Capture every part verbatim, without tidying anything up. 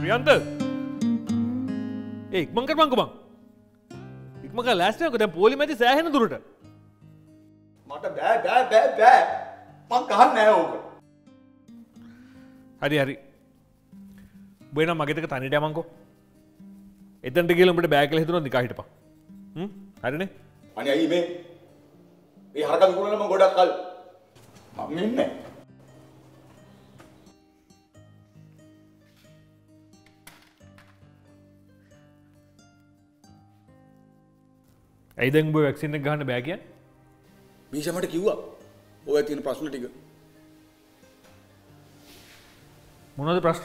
ප්‍රියන්ත ඒ ඉක්මන් කරපන්කෝ බං. ඉක්මන් කරලා ලෑස්ති වෙනකෝ දැන් පොලි මැදි සෑහෙන දුරට. මට බෑ බෑ බෑ බෑ. මං ගහන්නේ නැහැ ඕක. හරි හරි. බොයි නම් මගෙත් එක තනියට යමන්කෝ. එතනට ගිහලා උඹට බෑ කියලා හිතුනොත් නිකා හිටපන්. හ්ම් හරිනේ? අනේ අයියේ මේ මේ හරක විකුණන මම ගොඩක් කල් මම ඉන්නේ. ඇයි දැන් උඹ වැක්සින් එක ගහන්න බෑ කියන්නේ? මීෂා මට කිව්වා. ඔය තියෙන ප්‍රශ්න ටික. මොනවද ප්‍රශ්න?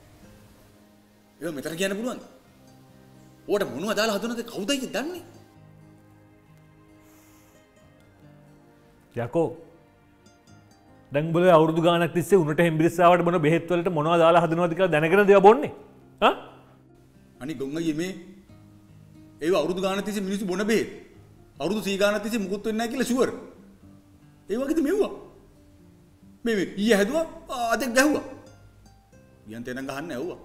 ඒක මෙතන කියන්න පුළුවන්ද? ඕකට මොනවද දාලා හදනද කවුද අයියේ දන්නේ? යකෝ දැන් උඹලා අවුරුදු ගාණක් තිස්සේ උණට හෙම්බිරිස්සාවට මොන බෙහෙත් වලට මොනවද දාලා හදනවද කියලා දැනගෙන දේවා බොන්නේ? හා? අනි ගොං අයියේ මේ ඒව අවුරුදු ගාණක් තිස්සේ මිනිස්සු බොන බෙහෙත්. අවුරුදු සී ගාණක් තිස්සේ මුකුත් වෙන්නේ නැහැ කියලා ෂුවර්. ඒ වගේද මෙව්වා? මේ මේ ඊයේ හැදුවා අදෙක් ගැහුවා. ඊයන් තේනම් ගහන්නේ ඇව්වා.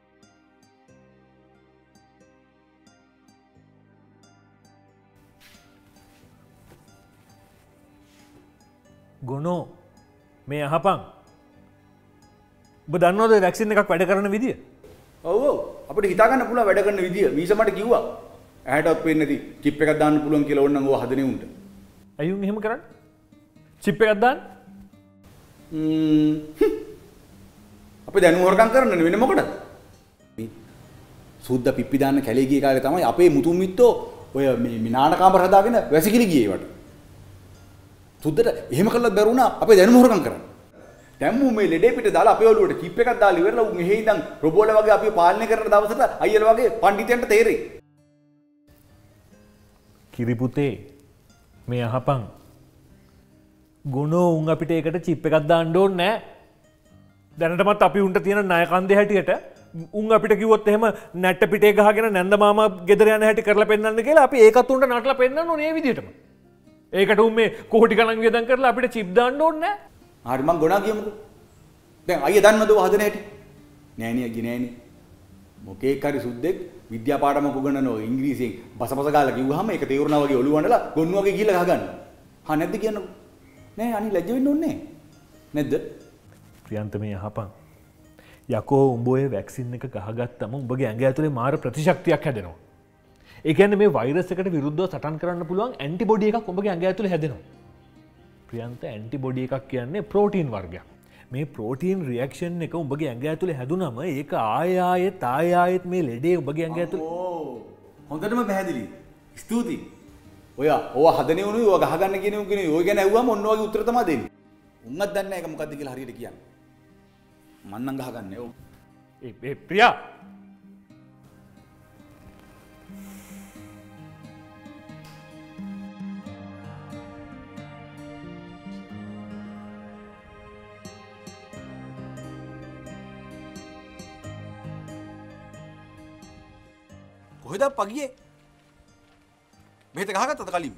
ගොනෝ මේ අහපන්. ඔබ දන්නවද වැක්සින් එකක් වැඩ කරන විදිය? ඔව් ඔව් අපිට හිතා ගන්න පුළුවන් වැඩ කරන විදිය. මීෂා මට කිව්වා. ඇහැටවත් පේන්නේ නැති චිප් එකක් දාන්න පුළුවන් කියලා ඕනනම් ඕවා හදනේ උන්ට. ඇයි උන් එහෙම කරන්නේ? චිප් එකක් දාන්න? ම්ම් අපි දැනුම හොරකම් කරන්නේ වෙන මොකටද? මේ සුද්දා පිප්පි දාන්න කැලේ ගිය කාලේ තමයි අපේ මුතුන් මිත්තෝ ඔය මේ මිනාන කාමර හදාගෙන වැසිකිලි ගියේ වට. සුද්දට එහෙම කළත් බැරුණා අපේ දැනුම හොරකම් කරන්න. දැන් මු මේ ලෙඩේ පිට දාලා අපේ ඔළුවට චිප් එකක් දාලා ඉවරලා උන් එහෙ ඉඳන් රොබෝල වගේ අපි පාලනය කරන දවසට අයියලා වගේ පඬිතයන්ට තේරෙයි. කිරිපුතේ මේ අහපන්. ගුණෝ උන් අපිට ඒකට චිප් එකක් දාන්න ඕනේ නැහැ. දැනටමත් අපි උන්ට තියෙන ණය කන්දේ හැටියට උන් අපිට කිව්වොත් එහෙම නැට්ට පිටේ ගහගෙන නැන්ද මාමා ගෙදර යන හැටි කරලා පෙන්නන්න කියලා අපි ඒකත් උන්ට නටලා පෙන්නන්න ඕනේ මේ විදිහටම. ඒකට උන් මේ කෝටි ගණන් වියදම් කරලා අපිට චිප් දාන්න ඕනේ නැහැ. හරි මං ගොනා කියමුකෝ. දැන් අයියා දන්නවද ඔය හදන හැටි? නෑනේ අයියේ නෑනේ. මොකේක් හරි සුද්දෙක් විද්‍යා පාඩමක් උගන්වනවා ඉංග්‍රීසියෙන් බස බස ගාලා කිව්වහම ඒක තේරුණා වගේ ඔළුව වණ්ඩලා ගොන්නු වගේ ගිහලා ගහගන්න. හා නැද්ද කියන්නකෝ. නෑ අනි ලැජ්ජ වෙන්න ඕනේ නෑ. නැද්ද? ප්‍රියන්ත මේ අහපන්. යකෝ උඹ ඔය වැක්සින් එක ගහගත්තම උඹගේ ඇඟ ඇතුලේ මාර ප්‍රතිශක්තියක් හැදෙනවා. ඒ කියන්නේ මේ වෛරස් එකට විරුද්ධව සටන් කරන්න පුළුවන් ඇන්ටිබොඩි එකක් උඹගේ ඇඟ ඇතුලේ හැදෙනවා. ප්‍රියන්ත ඇන්ටිබොඩි එකක් කියන්නේ ප්‍රෝටීන් වර්ගයක්. මේ ප්‍රෝටීන් රියැක්ෂන් එක උඹගේ ඇඟ ඇතුලේ හැදුනම ඒක ආය ආයෙත් ආය ආයෙත් මේ ලෙඩේ උඹගේ ඇඟ ඇතුලේ ඕ හොඳටම පැහැදිලි. ස්තුතියි. ඔය ඕවා හදනේ උණුයි ඕවා ගහගන්න කියන උන් කියන්නේ ඔය ගැන ඇහුවම ඔන්න ඔයගේ උත්තර තමයි දෙන්නේ. උන්වත් දන්නේ නැහැ ඒක මොකද්ද කියලා හරියට කියන්නේ. මං නම් ගහගන්නේ ඕ. ඒ ඒ ප්‍රියා කොහෙද පගියේ? මෙහෙත ගහගත්තද කලින්?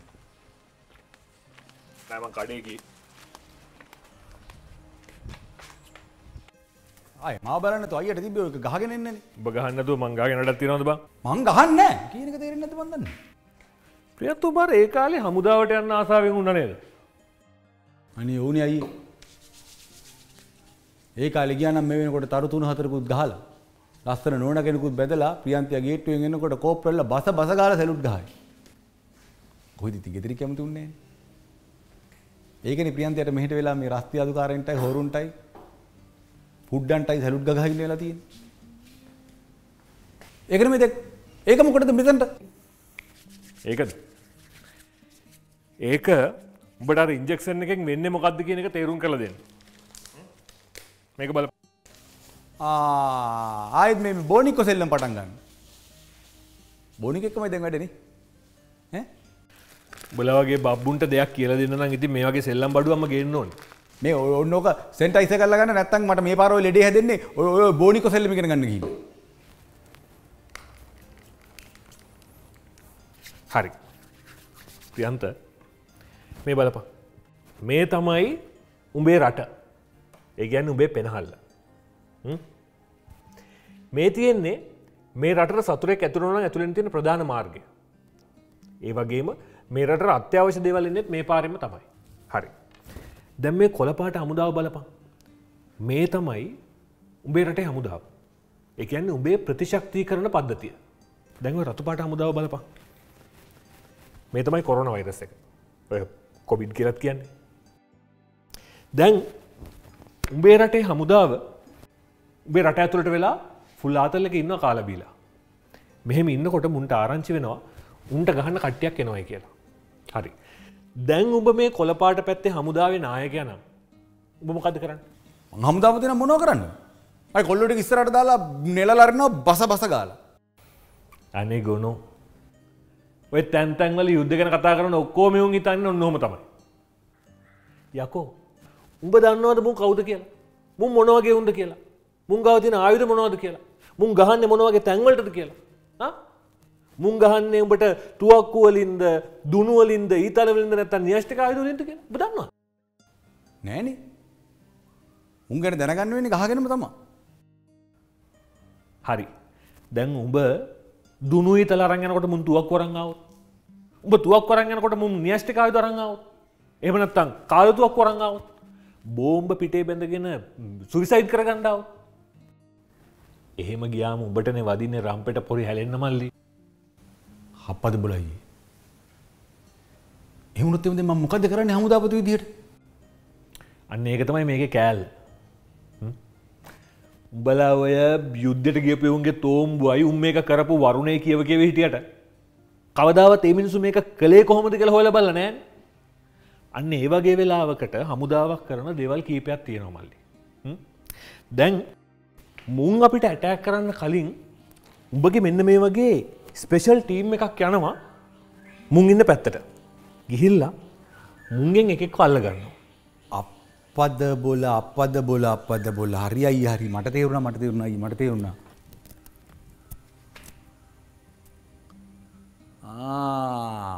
නෑ මං කඩේ ගියේ. ආයේ මාව බලන්න තෝ අයියට තිබ්බේ ඔය ගහගෙන එන්නනේ. ඔබ ගහන්න නැතුව මං ගහගෙන වැඩක් තියනවද බං? මං ගහන්නේ නැහැ. කියන එක තේරෙන්නේ නැද්ද මන් දන්නේ. ප්‍රියත් උඹ අර ඒ කාලේ හමුදාවට යන්න ආසාවෙන් වුණා නේද? අනේ ඕනේ අයියේ. ඒ කාලේ ගියා නම් මේ වෙනකොට තරු තුන හතරකුත් ගහලා ලස්සන නෝන කෙනෙකුත් බැදලා ප්‍රියන්තියා ගේට්ටුවෙන් එනකොට කෝප් වෙලා බස බස ගාලා සැලුට් ගහයි. කොහෙද ඉතින් ගෙදර කැමති උන්නේ නැහැ. ඒකනේ ප්‍රියන්තියට මෙහෙට වෙලා මේ රස්ති අදුකාරෙන්ටයි හොරුන්ටයි පුඩ්ඩන්ටයි සැලුට් ගහගෙන ඉන්නලා තියෙන්නේ. ඒකනේ මේ දෙක් ඒක මොකටද මෙතනට? ඒකද? ඒක උඹට අර ඉන්ජෙක්ෂන් එකෙන් වෙන්නේ මොකද්ද කියන එක තේරුම් කරලා දෙන්න. මේක බලන්න. ආ ආයෙත් මේ බෝනික්කො සෙල්ලම් පටන් ගන්න. බෝනික් එක්කමයි දැන් වැඩේ නේ. ඈ? උඹලා වගේ බබ්බුන්ට දෙයක් කියලා දෙන්න නම් ඉතින් මේ වගේ සෙල්ලම් බඩුවක්ම ගේන්න ඕනේ. මේ ඔන්න ඕක සෙන්ටයිසර් කරලා ගන්න නැත්නම් මට මේ පාර ඔය ලෙඩේ හැදෙන්නේ ඔය බෝනික්කො සෙල්ලම් ඉගෙන ගන්න ගිහින්. හරි. ප්‍රියන්ත මේ බලපන්. මේ තමයි උඹේ රට. ඒ කියන්නේ උඹේ පෙනහල්ල. මේ තියෙන්නේ මේ රටට සතුරෙක් ඇතුළු වෙනවා නම් ඇතුළෙන් තියෙන ප්‍රධාන මාර්ගය. ඒ වගේම මේ රටට අත්‍යවශ්‍ය දේවල් ඉන්නේ මේ පාරෙම තමයි. හරි. දැන් මේ කොළපාට හමුදාව බලපන්. මේ තමයි උඹේ රටේ හමුදාව. ඒ කියන්නේ උඹේ ප්‍රතිශක්තිකරණ පද්ධතිය. දැන් ඔය රතු පාට හමුදාව බලපන්. මේ තමයි කොරෝනා වෛරස් එක. ඔය කොවිඩ් කියලාත් කියන්නේ. දැන් උඹේ රටේ හමුදාව උඹේ රට ඇතුළට වෙලා ෆුල් ආතල් එකේ ඉන්නවා කාලා බීලා. මෙහෙම ඉන්නකොට මුන්ට ආරංචි වෙනවා උන්ට ගහන්න කට්ටියක් එනවයි කියලා. හරි. දැන් උඹ මේ කොළපාට පැත්තේ හමුදාවේ නායකයා නම් උඹ මොකද කරන්නේ? මං හමුදාව දෙන මොනව කරන්නේ? අය කොල්ලෝ ටික ඉස්සරහට දාලා නෙලලා අරිනවා බස බස ගාලා. අනේ ගොනෝ. ඔය තැන් තැන් වල යුද්ධ ගැන කතා කරන ඔක්කොම උන් හිතන්නේ ඔන්නෝම තමයි. යකෝ උඹ දන්නවද මුන් කවුද කියලා? මුන් මොන වගේ උන්ද කියලා? මුන් ගාව තියෙන ආයුධ මොනවද කියලා? මුන් ගහන්නේ මොන වගේ තැන් වලටද කියලා? හා? මුන් ගහන්නේ උඹට තුවක්කු වලින්ද, දුනු වලින්ද, ඊතල වලින්ද නැත්නම් න්‍යෂ්ටික ආයුධ වලින්ද කියලා? ඔබ දන්නවද? නෑනේ. උන් ගැන දැනගන්න වෙන්නේ ගහගෙනම තමයි. හරි. දැන් උඹ දුනු ඊතල අරන් යනකොට මුන් තුවක්කු අරන් ආවොත්. උඹ තුවක්කු අරන් යනකොට මුන් න්‍යෂ්ටික ආයුධ අරන් ආවොත්. එහෙම නැත්නම් කාල තුවක්කු අරන් ආවොත්. බෝම්බ පිටේ බැඳගෙන සුයිසයිඩ් කරගන්න ආවොත්. එහෙම ගියාම උඹටනේ වදින්නේ රම්පෙට පොරි හැලෙන්න මල්ලි. හප්පද බලයි. එහෙම වුණොත් එමුද මම මොකද කරන්නේ හමුදාපති විදියට? අන්න ඒක තමයි මේකේ කෑල්ල. උඹලා ඔය යුද්ධයට ගියපු උන්ගේ තෝම්බුවයි උන් මේක කරපු වරුණේ කියව කියව හිටියට කවදාවත් මේ මිනිස්සු මේක කළේ කොහොමද කියලා හොයලා බලලා නැහැ. අන්න ඒ වගේ වෙලාවකට හමුදාවක් කරන දේවල් කීපයක් තියෙනවා මල්ලි. දැන් මුන් අපිට ඇටැක් කරන්න කලින් උඹගේ මෙන්න මේ වගේ ස්පෙෂල් ටීම් එකක් යනවා මුන් ඉන්න පැත්තට. ගිහිල්ලා මුන්ගෙන් එකෙක්ව අල්ල ගන්නවා. අප්පද බොල අප්පද බොල අප්පද බොල හරි අයිය හරි මට තේරුණා මට තේරුණා අයිය මට තේරුණා. ආ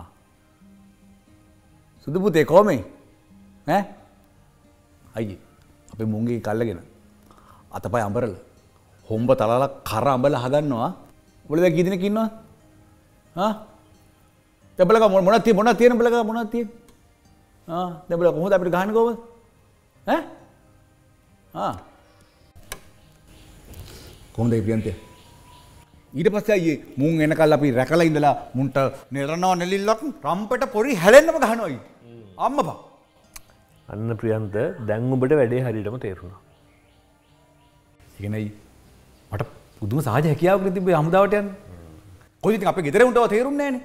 සුදු පුතේ කොහමයි? ඈ අයියේ අපේ මුංගේ කල්ලගෙන අතපය අඹරලා හොම්බ තලලා කර අඹලා හදන්නවා. උඹලා දැන් කී දෙනෙක් ඉන්නවද? ආ දැබලක මොනවද තියෙන්නේ මොනවද තියෙන්නේ උඹලක මොනවද තියෙන්නේ? ආ දැබල කොහොමද අපිට ගහන්නේ කොහොමද? ඈ ආ කොහොමද ඒ ප්‍රියන්තේ? ඊට පස්සේ අයියේ මුන් එනකල් අපි රැකලා ඉඳලා මුන්ට නෙරනවා නෙලිල්ලක් රම්පට පොරි හැලෙන්නම ගහනවා අයියේ. අම්මපා. අන්න ප්‍රියන්ත දැන් උඹට වැඩේ හරියටම තේරුණා. ඒ කියන්නේ මට පුදුම සහජ හැකියාවක් තිබ්බේ හමුදාවට යන්න. කොහොමද ඉතින් අපේ ගෙදර උන්ටව තේරුන්නේ නැහනේ.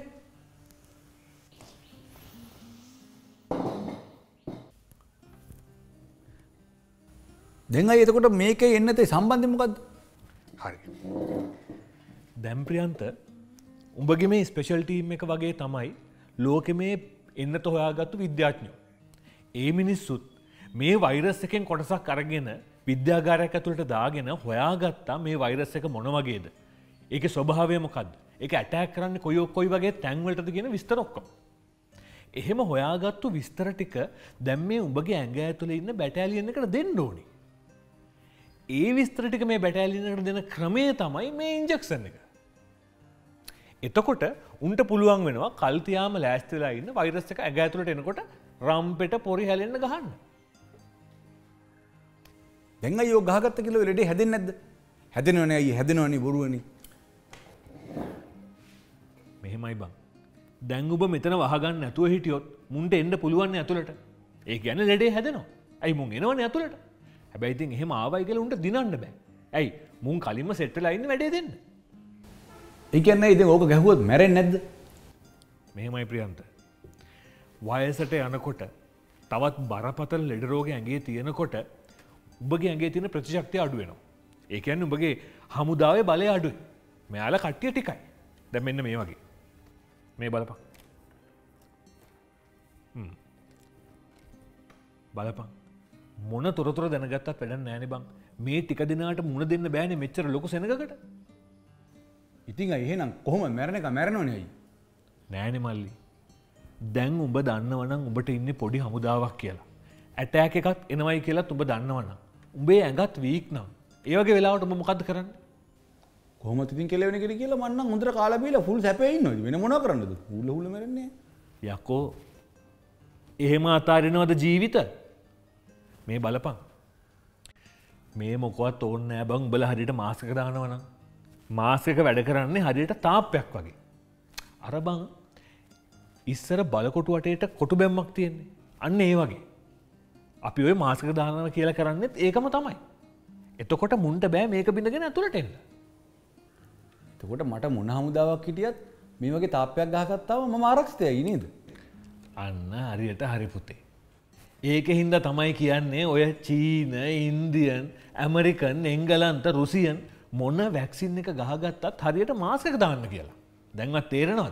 දැන් අය එතකොට මේකේ එන්න තේ සම්බන්ධය මොකද්ද? හරි. දැන් ප්‍රියන්ත උඹගේ මේ ස්පෙෂල් ටීම් එක වගේ තමයි ලෝකෙ මේ එන්නත හොයාගත්තු විද්‍යාඥයෝ. ඒ මිනිස්සුත් මේ වෛරස් එකෙන් කොටසක් අරගෙන විද්‍යාගාරයක් ඇතුළට දාගෙන හොයාගත්තා මේ වෛරස් එක මොන වගේද? ඒකේ ස්වභාවය මොකද්ද? ඒක ඇටැක් කරන්නේ කොයි කොයි වගේ තැන් වලටද කියන විස්තර ඔක්කොම. එහෙම හොයාගත්තු විස්තර ටික දැන් මේ උඹගේ ඇඟ ඇතුලේ ඉන්න බැටාලියන් එකට දෙන්න ඕනේ. ඒ විස්තර ටික මේ බැටාලියන් එකට දෙන ක්‍රමය තමයි මේ ඉන්ජෙක්ෂන් එක. එතකොට උන්ට පුළුවන් වෙනවා කල් තියාම ලෑස්ති වෙලා ඉන්න වෛරස් එක ඇඟ ඇතුලට එනකොට රම්පෙට පොරි හැලෙන්න ගහන්න. දැන් අයියෝ ගහගත්ත කිලෝ ලෙඩේ හැදෙන්නේ නැද්ද? හැදෙනවනේ අයියේ හැදෙනවනේ බොරුවනේ. මෙහෙමයි බං. දැන් ඔබ මෙතන වහගන්න නැතුව හිටියොත් මුන්ට එන්න පුළුවන් නේ ඇතුළට. ඒ කියන්නේ ලෙඩේ හැදෙනවා. ඇයි මුන් එනවනේ ඇතුළට. හැබැයි ඉතින් එහෙම ආවයි කියලා උන්ට දිනන්න බෑ. ඇයි මුන් කලින්ම සෙට් වෙලා ඉන්නේ වැඩේ දෙන්න. ඒ කියන්නේ ඉතින් ඕක ගැහුවොත් මැරෙන්නේ නැද්ද? මෙහෙමයි ප්‍රියන්ත. වයසට යනකොට තවත් බරපතල ලෙඩ රෝග ඇඟේ තියෙනකොට උඹගේ ඇඟේ තියෙන ප්‍රතිශක්තිය අඩු වෙනවා. ඒ කියන්නේ උඹගේ හමුදාවේ බලය අඩුයි. මෙයාලා කට්ටිය ටිකයි. දැන් මෙන්න මේ වගේ. මේ බලපන්. හ්ම්. බලපන්. මොන තොරතුර දැනගත්තත් වැඩක් නෑනේ බං. මේ ටික දිනාට මුණ දෙන්න බෑනේ මෙච්චර ලොකු සෙනගකට. ඉතින් අය එහෙනම් කොහොමද මැරෙන එක මැරෙනවනේ අයි. නෑනේ මල්ලි. දැන් උඹ දන්නවනම් උඹට ඉන්නේ පොඩි හමුදාවක් කියලා. ඇටැක් එකක් එනවයි කියලාත් උඹ දන්නවනම් උඹේ ඇඟත් වීක් නම් ඒ වගේ වෙලාවට උඹ මොකද්ද කරන්නේ? කොහොමද ඉතින් කෙලවෙන කෙනෙක් කියලා මං නම් හොඳට කාලා බීලා ෆුල් සැපේ ඉන්නවද වෙන මොනව කරන්නද හුල හුල මරන්නේ යකෝ එහෙම අතාරිනවද ජීවිත මේ බලපන් මේ මොකවත් ඕනේ නෑ බං උඹලා හරියට මාස් එක දානවනම් මාස් එක වැඩ කරන්නේ හරියට තාප්පයක් වගේ අර බං ඉස්සර බලකොටු වටේට කොටු බැම්මක් තියෙන්නේ අන්න ඒ වගේ අපි ඔය මාස් එක දානවා කියලා කරන්නේත් ඒකම තමයි එතකොට මුන්ට බෑ මේක බින්දගෙන ඇතුළට එන්න එතකොට මට මොන හමුදාවක් හිටියත් මේ වගේ තාප්පයක් ගහගත්තාම මම ආරක්ෂිතයි නේද? අන්න හරියට හරි පුතේ. ඒකෙ හින්දා තමයි කියන්නේ ඔය චීන, ඉන්දියන්, ඇමරිකන්, එංගලන්ත, රුසියන් මොන වැක්සින් එක ගහගත්තත් හරියට මාස් එක දාන්න කියලා. දැන්වත් තේරෙනවද?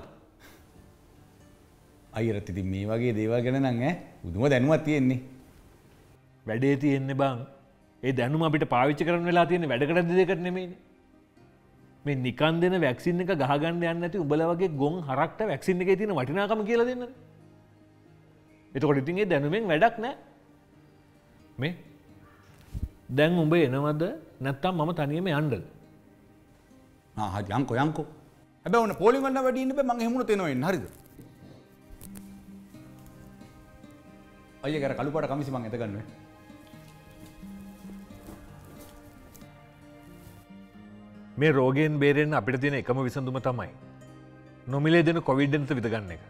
අයියරත් ඉතින් මේ වගේ දේවල් ගැන නම් ඈ පුදුම දැනුමක් තියෙන්නේ. වැඩේ තියෙන්නේ බං. ඒ දැනුම අපිට පාවිච්චි කරන්න වෙලා තියෙන්නේ වැඩකට දෙයකට නෙමෙයිනේ. මේ නිකන් දෙන වැක්සින් එක ගහගන්න යන්නේ නැති උඹලා වගේ ගොන් හරක්ට වැක්සින් එකේ තියෙන වටිනාකම කියලා දෙන්නද? එතකොට ඉතින් ඒ දැනුමෙන් වැඩක් නැහැ. මේ දැන් උඹ එනවද නැත්නම් මම තනියම යන්නද? ආ හරි යන්කෝ යන්කෝ. හැබැයි ඔන්න පෝලිං වන්න වැඩි ඉන්න බෑ මං එහෙමුණත් එනවා එන්න හරිද? අයියා කර කළු පාට කමිසි මං එත ගන්නවා. මේ රෝගයෙන් බේරෙන්න අපිට තියෙන එකම විසඳුම තමයි නොමිලේ දෙන කොවිඩ් එනත විදගන්න එක.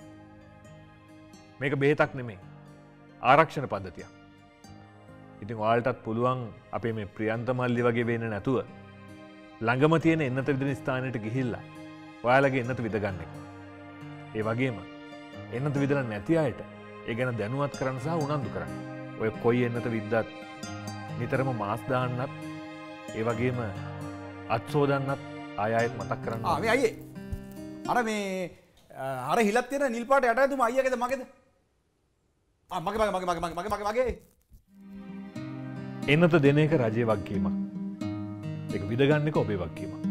මේක බෙහෙතක් නෙමෙයි. ආරක්ෂණ පද්ධතියක්. ඉතින් ඔයාලටත් පුළුවන් අපේ මේ ප්‍රියන්ත මල්ලි වගේ වෙන්න නැතුව ළඟම තියෙන එන්නත විදෙන ස්ථානයට ගිහිල්ලා ඔයාලගේ එන්නත විදගන්න එක. ඒ වගේම එන්නත විදලා නැති අයට ඒ ගැන දැනුවත් කරන්න සහ උනන්දු කරන්න. ඔය කොයි එන්නත විද්දත් නිතරම මාස් දාන්නත් ඒ වගේම අත්සෝදන්නත් ආයත් මතක් කරන්න. ආ මේ අයියේ අර මේ අර හිලක් තියෙන නිල් පාට යට ඇතුම අයියාගේද මගේද? ආ මගේ මගේ මගේ මගේ මගේ මගේ මගේ එන්නත දෙන එක රජයේ වගකීමක්. ඒක විදගන්න එක ඔබේ වගකීමක්.